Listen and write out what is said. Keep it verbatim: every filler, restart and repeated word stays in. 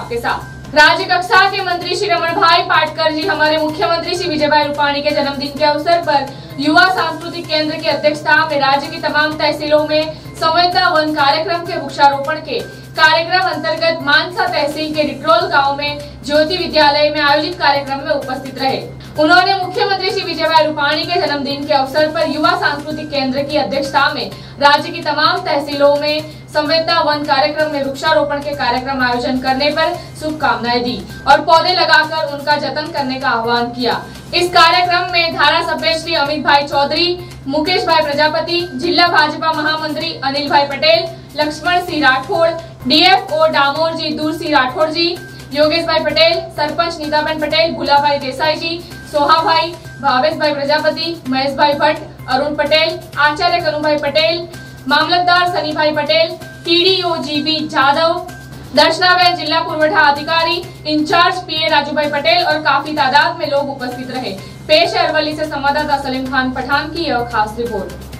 आपके साथ। राज्य कक्षा के मंत्री श्री रमण भाई पाटकर जी हमारे मुख्यमंत्री श्री विजय भाई रूपाणी के जन्मदिन के अवसर पर युवा सांस्कृतिक केंद्र की अध्यक्षता में राज्य की तमाम तहसीलों में संवेदना वन कार्यक्रम के वृक्षारोपण के कार्यक्रम अंतर्गत मानसा तहसील के रिटरोल गांव में ज्योति विद्यालय में आयोजित कार्यक्रम में उपस्थित रहे। उन्होंने मुख्यमंत्री श्री विजय भाई रूपाणी के जन्मदिन के अवसर पर युवा सांस्कृतिक केंद्र की अध्यक्षता में राज्य की तमाम तहसीलों में संवेदना वन कार्यक्रम में वृक्षारोपण के कार्यक्रम आयोजन करने पर शुभकामनाएं दी और पौधे लगाकर उनका जतन करने का आह्वान किया। इस कार्यक्रम में धारा सभ्य श्री अमित भाई चौधरी, मुकेश भाई प्रजापति, जिला भाजपा महामंत्री अनिल भाई पटेल, लक्ष्मण सिंह राठौड़, डीएफओ डामोर जी दूर सिंह राठौड़ जी, योगेश भाई पटेल, सरपंच नीताबेन पटेल, भूला भाई देसाई जी, सोहा भाई, भावेश भाई प्रजापति, महेश भाई भट्ट, अरुण पटेल, आचार्य कनु भाई पटेल, मामलतदार सनी भाई पटेल, टीडीओ जीबी जादव, दर्शनाबेन जिला पुरवठा अधिकारी, इंचार्ज पीए राजू भाई पटेल और काफी तादाद में लोग उपस्थित रहे। पेश है अरवली से संवाददाता सलीम खान पठान की यह खास रिपोर्ट।